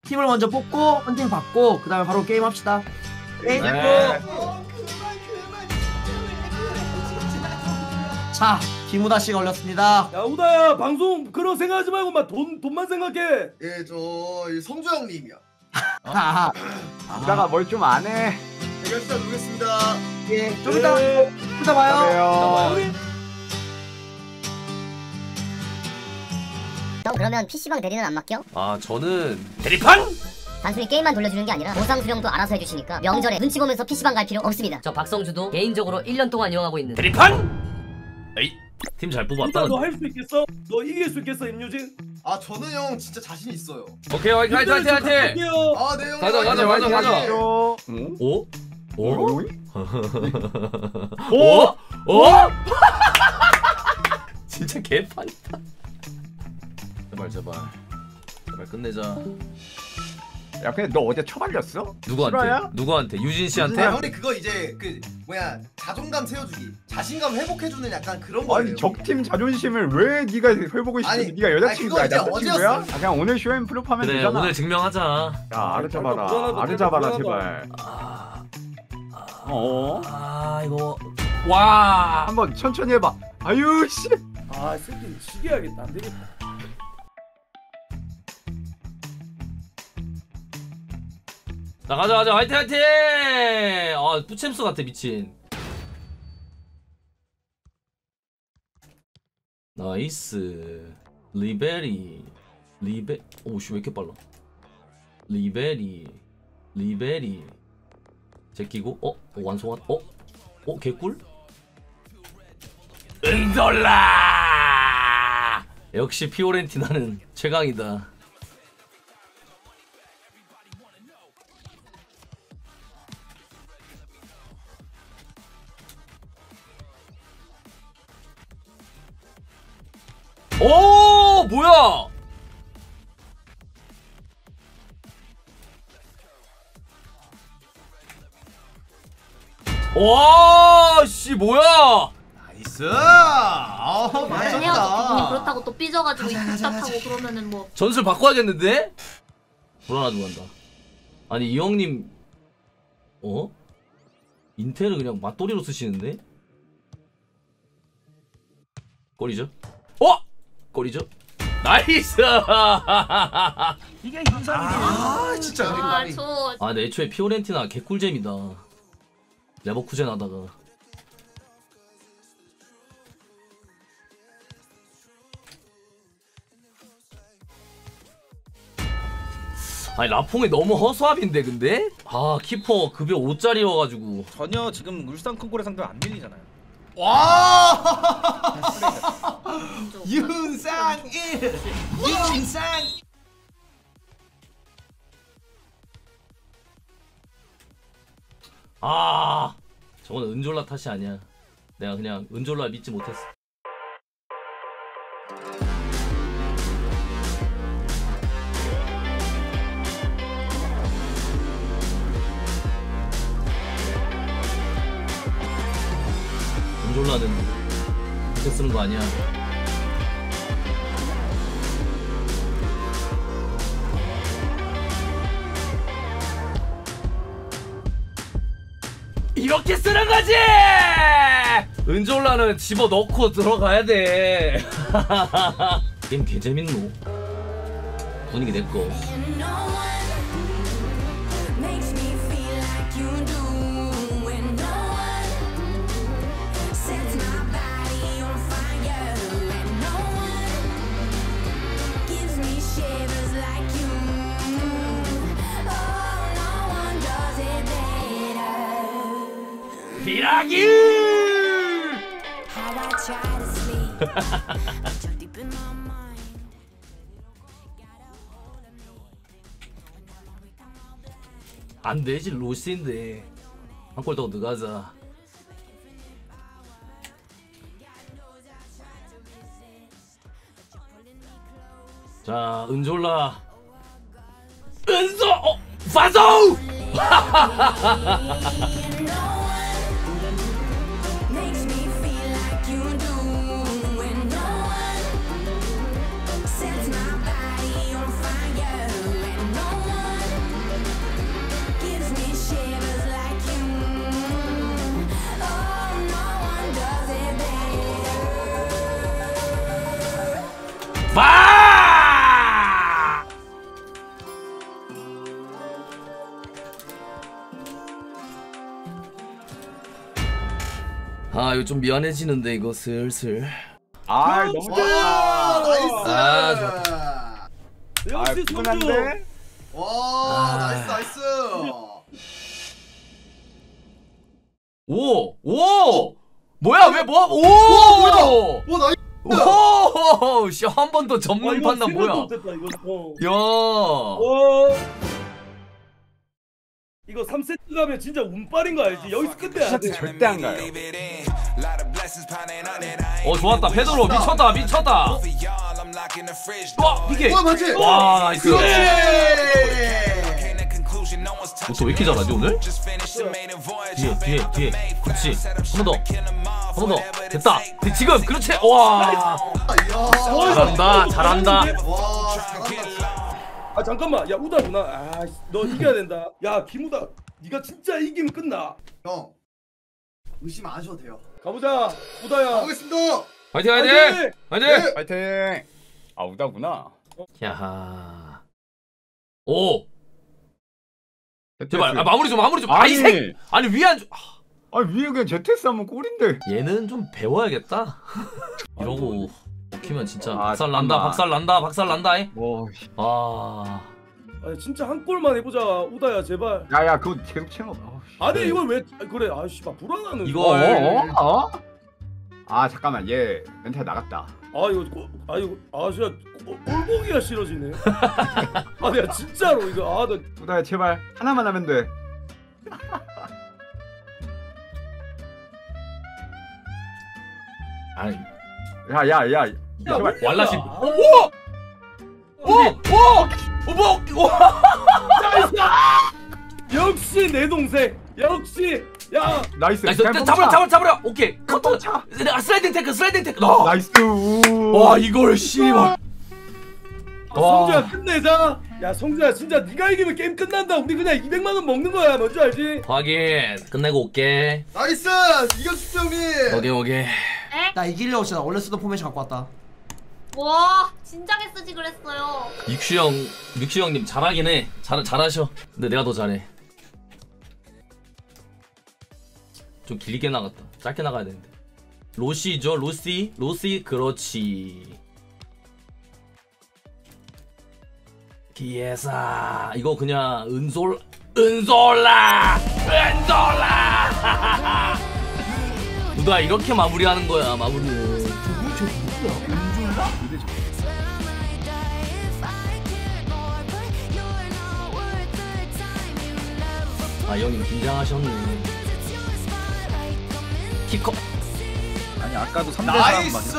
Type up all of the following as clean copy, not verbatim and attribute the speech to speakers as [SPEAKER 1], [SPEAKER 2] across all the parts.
[SPEAKER 1] 팀을 먼저 뽑고 헌팅 받고 그 다음에 바로 게임 합시다. 네. 자, 김우다 씨가 올렸습니다.
[SPEAKER 2] 야 우다야 방송 그런 생각하지 말고 막 돈만 생각해.
[SPEAKER 3] 예, 저 성주 형님이요.
[SPEAKER 1] 하하.
[SPEAKER 4] 우다가 뭘 좀 안 해.
[SPEAKER 3] 대결 시작 누르겠습니다.
[SPEAKER 1] 예, 좀 이따 봐요.
[SPEAKER 4] 그래요.
[SPEAKER 5] 형 그러면 PC방 대리는 안 맡겨?
[SPEAKER 6] 아 저는 대리판?
[SPEAKER 5] 단순히 게임만 돌려주는 게 아니라 보상 수령도 알아서 해주시니까 명절에 눈치 보면서 PC방 갈 필요 없습니다.
[SPEAKER 7] 저 박성주도 개인적으로 1년 동안 이용하고 있는
[SPEAKER 6] 대리판? 에이 팀 잘
[SPEAKER 2] 우다
[SPEAKER 6] 뽑았다.
[SPEAKER 2] 너 할 수 있겠어? 너 이길 수 있겠어 임유진?
[SPEAKER 3] 아, 저는 형 진짜 자신 있어요.
[SPEAKER 6] 오케이 화이팅 화이팅 화이팅 화이팅.
[SPEAKER 3] 아, 네 형.
[SPEAKER 6] 가자.
[SPEAKER 4] 오?
[SPEAKER 6] 오? 오?
[SPEAKER 4] 오?
[SPEAKER 6] 오? 진짜 개판이다. 제발 끝내자.
[SPEAKER 4] 야 근데 너 어제 처발렸어?
[SPEAKER 6] 누구한테?
[SPEAKER 4] 실화야?
[SPEAKER 6] 누구한테? 유진
[SPEAKER 3] 아,
[SPEAKER 6] 씨한테?
[SPEAKER 3] 형님 그거 이제 그 뭐야 자존감 세워주기, 자신감 회복해주는 약간 그런 거예요.
[SPEAKER 4] 아니 적팀 자존심을 왜 네가 회복을 시키고
[SPEAKER 3] 아니,
[SPEAKER 4] 네가 여자친구야
[SPEAKER 3] 아니, 그거
[SPEAKER 4] 남자친구야?
[SPEAKER 3] 어제였어.
[SPEAKER 4] 아, 그냥 오늘 쇼앤 프로파면
[SPEAKER 6] 그래
[SPEAKER 4] 되잖아.
[SPEAKER 6] 오늘 증명하자.
[SPEAKER 4] 야 아르 잡아라.
[SPEAKER 2] 불안하다,
[SPEAKER 4] 아르 잡아라
[SPEAKER 2] 불안하다.
[SPEAKER 4] 제발.
[SPEAKER 6] 이거 와.
[SPEAKER 4] 한번 천천히 해봐. 아유 씨.
[SPEAKER 2] 아 새끼 시기야겠다 안 되겠다.
[SPEAKER 6] 자 가자 화이팅 화이팅. 아 뿌챔스 같아 미친. 나이스. 리베리 오씨 왜 이렇게 빨라. 리베리 제끼고 완성한 개꿀. 은돌라 역시 피오렌티나는 최강이다. 오 뭐야. 와 씨 뭐야.
[SPEAKER 3] 나이스. 아,
[SPEAKER 8] 해야
[SPEAKER 3] 맞췄다.
[SPEAKER 8] 기분이 그렇다고 또 삐져가지고 답답하고 그러면은 뭐
[SPEAKER 6] 전술 바꿔야겠는데? 불안하고 간다. 아니 이 형님 인텔을 그냥 맞돌이로 쓰시는데? 꼬리죠? 꼬리죠? 나이스!
[SPEAKER 1] 이게 현상이지.
[SPEAKER 3] 진짜
[SPEAKER 8] 저
[SPEAKER 6] 아 근데 애초에 피오렌티나 개꿀잼이다. 레버쿠젠 하다가 아니 라퐁이 너무 허수아비인데 근데? 아 키퍼 급여 5짜리여가지고
[SPEAKER 9] 전혀 지금 울산 큰골의 상대가 안 밀리잖아요.
[SPEAKER 3] 와. 윤상일.
[SPEAKER 6] 아 저건 은졸라 탓이 아니야. 내가 그냥 은졸라 믿지 못했어. 은졸라는 그렇게 쓰는 거 아니야. 이렇게 쓰는 거지! 은졸라는 집어 넣고 들어가야 돼. 게임 개 재밌노. 분위기 내꺼. 비라기! 안 되지 로스인데 한 골 더 넣어가자. 자 은졸라 은소 파소. 아 이거 좀 미안해지는데 이거 슬슬.
[SPEAKER 4] 아 너무 좋다.
[SPEAKER 3] 나이스.
[SPEAKER 6] 아,
[SPEAKER 3] 좋다.
[SPEAKER 2] 역시 손주.
[SPEAKER 4] 푸근한데?
[SPEAKER 3] 와 나이스 나이스.
[SPEAKER 6] 오! 오! 뭐야 왜 뭐? 오!
[SPEAKER 3] 오 나이스.
[SPEAKER 6] 오! 씨, 한 번 더
[SPEAKER 2] 와,
[SPEAKER 6] 접는
[SPEAKER 2] 이거
[SPEAKER 6] 판단
[SPEAKER 2] 생각도
[SPEAKER 6] 뭐야?
[SPEAKER 2] 못했다, 이거.
[SPEAKER 6] 야!
[SPEAKER 2] 이거 3세트 가면 진짜 운빨인 거 알지? 여기서 끝내야 돼.
[SPEAKER 4] 절대 안 가요.
[SPEAKER 6] 좋았다. 페드로 미쳤다. 미쳤다. 와, 이게.
[SPEAKER 3] 와 맞지.
[SPEAKER 6] 와, 나이스.
[SPEAKER 3] 그렇지.
[SPEAKER 6] 왜 이렇게 잘하지 오늘? 뒤에. 그렇지. 한 번 더. 한 번 더. 됐다. 지금 그렇지. 와.
[SPEAKER 3] 야.
[SPEAKER 6] 잘한다. 잘한다.
[SPEAKER 3] 와 잘한다.
[SPEAKER 2] 아 잠깐만, 야 우다구나. 너 이겨야 된다. 야 김우다, 네가 진짜 이기면 끝나.
[SPEAKER 3] 형 의심 안 하셔도 돼요.
[SPEAKER 2] 가보자, 우다야.
[SPEAKER 3] 가보겠습니다.
[SPEAKER 6] 화이팅 화이팅.
[SPEAKER 2] 화이팅!
[SPEAKER 6] 화이팅.
[SPEAKER 3] 네.
[SPEAKER 4] 파이팅. 아 우다구나.
[SPEAKER 6] 야. 오. 제발 마무리 좀.
[SPEAKER 4] 아니.
[SPEAKER 6] 이 색. 아니 위에 안 줘.
[SPEAKER 4] 아 위에 그냥 ZS 하면 꼴인데.
[SPEAKER 6] 얘는 좀 배워야겠다. 이러고 먹히면 진짜
[SPEAKER 4] 아,
[SPEAKER 6] 박살난다.
[SPEAKER 4] 잠깐만.
[SPEAKER 6] 박살난다.
[SPEAKER 4] 뭐.
[SPEAKER 6] 아.
[SPEAKER 2] 아니 진짜 한 골만 해보자, 우다야 제발.
[SPEAKER 4] 야야 그거 계속 채워.
[SPEAKER 2] 아니 이걸 왜 그래? 씨발 불안하는.
[SPEAKER 6] 이거-
[SPEAKER 4] 아 잠깐만 얘 멘탈 나갔다.
[SPEAKER 2] 진짜 꼴보기가 싫어지네. 내가 진짜로 이거 나
[SPEAKER 4] 우다야 제발 하나만 하면 돼.
[SPEAKER 6] 아니.
[SPEAKER 4] 야야야. 제발.
[SPEAKER 6] 왈라시.
[SPEAKER 2] 아,
[SPEAKER 6] 오!
[SPEAKER 2] 역시 내 동생. 역시. 야.
[SPEAKER 4] 나이스.
[SPEAKER 6] 나이스.
[SPEAKER 4] 그냥
[SPEAKER 6] 잡으려. 오케이. 커터. 슬라이딩 태클.
[SPEAKER 4] 나이스.
[SPEAKER 6] 와, 이걸 씨발.
[SPEAKER 2] 성주야 끝내자. 야 성주야 진짜 네가 이기면 게임 끝난다. 우리 그냥 200만 원 먹는 거야. 뭔지 알지?
[SPEAKER 6] 확인. 끝내고 올게.
[SPEAKER 3] 나이스 이겨주십시오 형님.
[SPEAKER 6] 오케이.
[SPEAKER 8] 에?
[SPEAKER 1] 나 이기려고 진짜 원래 쓰던 포메이션 갖고 왔다.
[SPEAKER 8] 와 진작에 쓰지 그랬어요.
[SPEAKER 6] 믹슈 형님 잘하긴 해. 잘하셔. 근데 내가 더 잘해. 좀 길게 나갔다. 짧게 나가야 되는데. 로시죠, 로시, 그렇지. 기에사 이거 그냥 은솔라. 누가 이렇게 마무리하는 거야 마무리는. 아 형님 긴장하셨네. 키커.
[SPEAKER 9] 아니 아까도 3대 4
[SPEAKER 3] 나이스.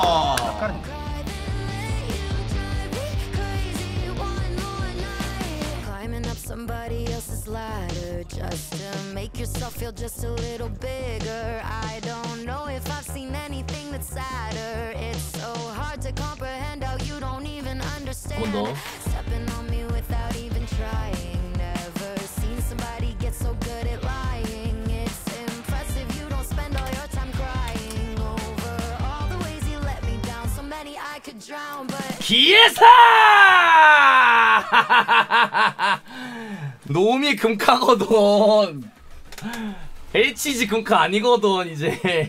[SPEAKER 10] Somebody else's ladder just to make yourself feel just a little bigger. I don't know if I've seen anything that's sadder. It's so hard to comprehend how you don't even understand. Stepping on me without even trying. Never seen somebody get so good at lying. It's impressive you don't spend all your time crying over all the ways you let me down. So many I could drown, but
[SPEAKER 6] 기에사! 놈이 금카거든. HG 금카 아니거든 이제.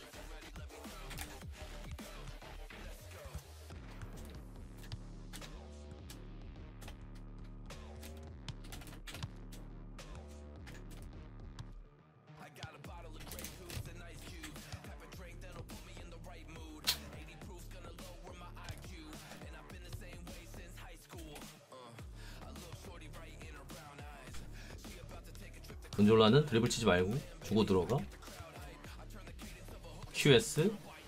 [SPEAKER 6] 은졸라는 드리블 치지 말고 주고 들어가. QS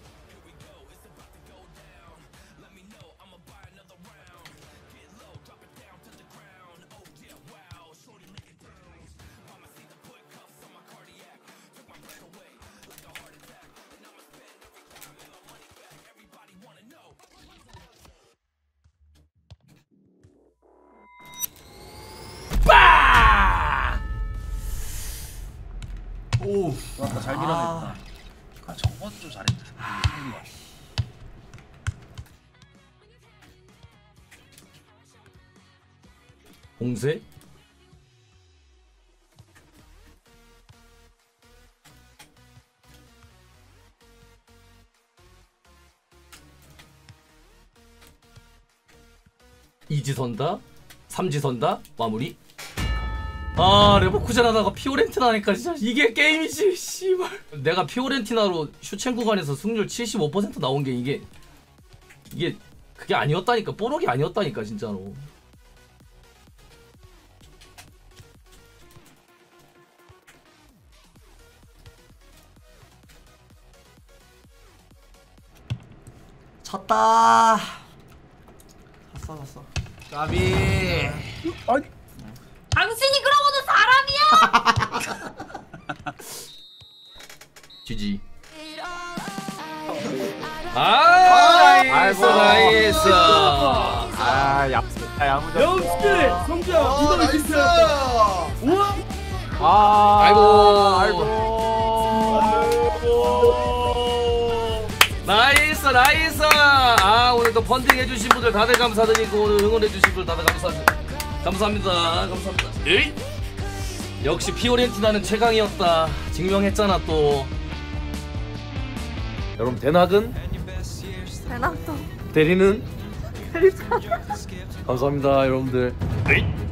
[SPEAKER 9] 오, 좋았다. 잘 밀어냈다. 저번 좀 잘했다.
[SPEAKER 6] 봉쇄 2지선다 3지선다 마무리. 아 레버쿠젠 하다가 피오렌티나 하니까 진짜 이게 게임이지 씨발. 내가 피오렌티나로 슈첸 구간에서 승률 75% 나온 게 이게 그게 아니었다니까. 뽀록이 아니었다니까 진짜로.
[SPEAKER 1] 쳤다. 졌어. 까비.
[SPEAKER 2] 아니
[SPEAKER 8] 당신이 그러고도 사람이야?
[SPEAKER 6] GG. 나이스 나이스.
[SPEAKER 4] 야무졌어.
[SPEAKER 2] 역시 성주야 이거
[SPEAKER 3] 나이스.
[SPEAKER 2] 진짜. 우와.
[SPEAKER 6] 아이고. 나이스 나이스. 아 오늘도 펀딩 해주신 분들 다들 감사드리고 오늘 응원해주신 분들 다들 감사합니다. 에이? 역시 피오렌티나는 최강이었다. 증명했잖아 또. 여러분 대낙은?
[SPEAKER 8] 대낙도
[SPEAKER 6] 대리는? 감사합니다 여러분들. 에이?